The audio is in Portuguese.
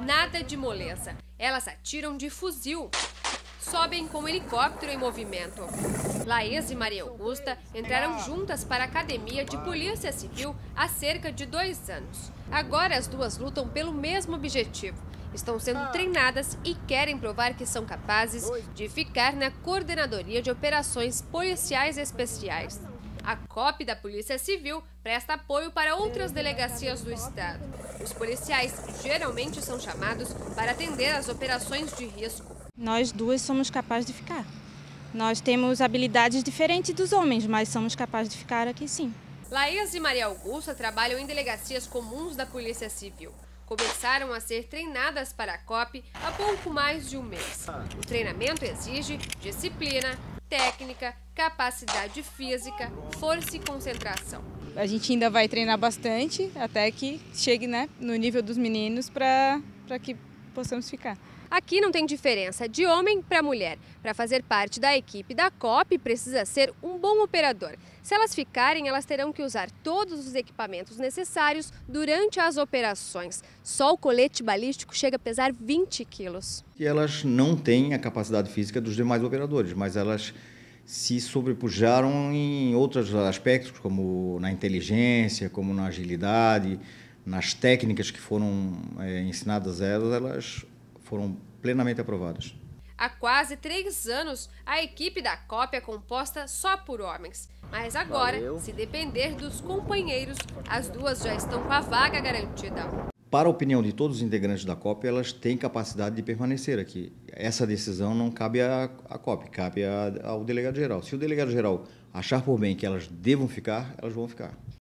Nada de moleza. Elas atiram de fuzil. Sobem com helicóptero em movimento. Laís e Maria Augusta entraram juntas para a Academia de Polícia Civil há cerca de 2 anos. Agora as duas lutam pelo mesmo objetivo. Estão sendo treinadas e querem provar que são capazes de ficar na Coordenadoria de Operações Policiais Especiais. A COP da Polícia Civil presta apoio para outras delegacias do estado. Os policiais geralmente são chamados para atender às operações de risco. Nós duas somos capazes de ficar. Nós temos habilidades diferentes dos homens, mas somos capazes de ficar aqui sim. Laís e Maria Augusta trabalham em delegacias comuns da Polícia Civil. Começaram a ser treinadas para a COP há pouco mais de um mês. O treinamento exige disciplina, técnica, capacidade física, força e concentração. A gente ainda vai treinar bastante até que chegue, no nível dos meninos para que possamos ficar. Aqui não tem diferença de homem para mulher. Para fazer parte da equipe da COP, precisa ser um bom operador. Se elas ficarem, elas terão que usar todos os equipamentos necessários durante as operações. Só o colete balístico chega a pesar 20 quilos. E elas não têm a capacidade física dos demais operadores, mas elas se sobrepujaram em outros aspectos, como na inteligência, como na agilidade, nas técnicas que foram ensinadas a elas, elas foram plenamente aprovadas. Há quase 3 anos, a equipe da COP é composta só por homens. Mas agora, se depender dos companheiros, as duas já estão com a vaga garantida. Para a opinião de todos os integrantes da COP, elas têm capacidade de permanecer aqui. Essa decisão não cabe à COP, cabe ao delegado-geral. Se o delegado-geral achar por bem que elas devam ficar, elas vão ficar.